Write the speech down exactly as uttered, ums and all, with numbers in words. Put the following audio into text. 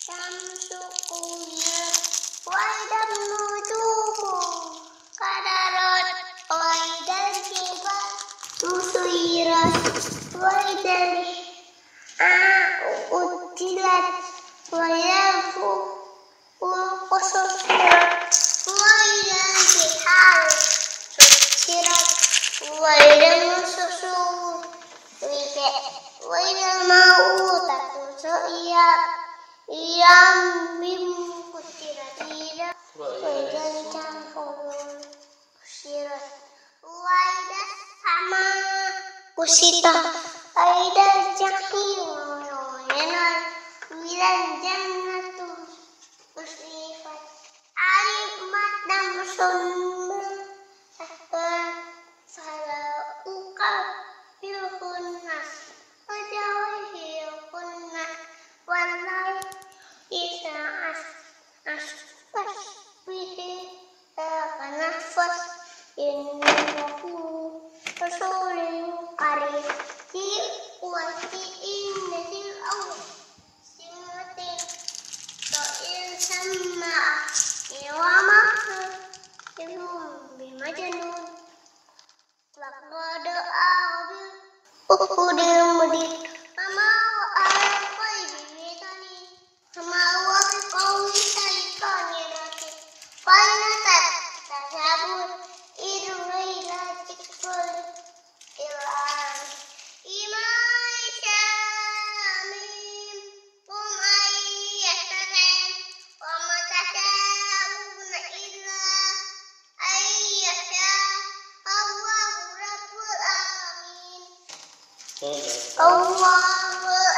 Syamsu kuwirat wa idam nujumu qadarat wa idal jibal suyirat wa idal ujilat wa yafu ususirat wa idal bihar susirat wa idal nususur wa idal ma'utatu su'iyat yang bim kutirat ida wajal campur kusirat wajal sama kusita wajal jahim wayanal wilan jannatu musrifat alimat dan musunna salah ukal bilkunnas wajawahilkunnas walai Isa as aspas bihi kanafas innahu rasulun karim di wati innatil awal simatin ta'il sama iwama ilum bimajnun laqad a'bil ukudil mudid ama sama wa qawi syaitanir rajim fainatat tasabun idulaila tikul ilan imai syamim kum ayyatanan wa matasyauna illa ayyasha Allahu rabbul alamin Allahu